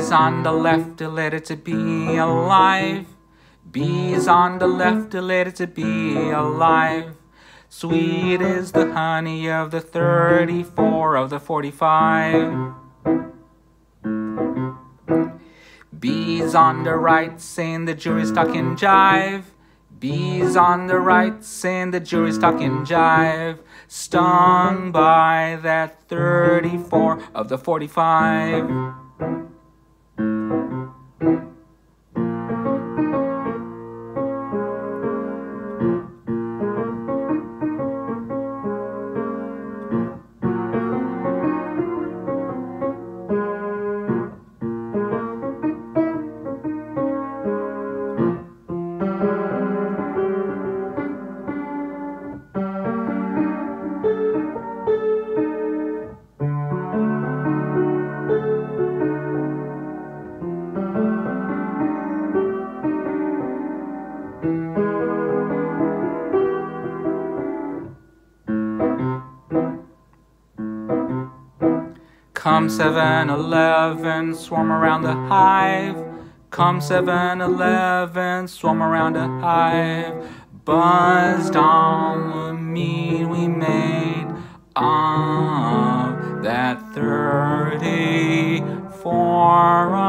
Bees on the left, elated to be alive. Bees on the left, elated to be alive. Sweet is the honey of the 34 of the 45. Bees on the right, saying the jury's talking jive. Bees on the right, saying the jury's talking jive. Stung by that 34 of the 45. Come 7-Eleven, swarm around the hive. Come 7-Eleven, swarm around the hive. Buzzed on the mead we made of that 34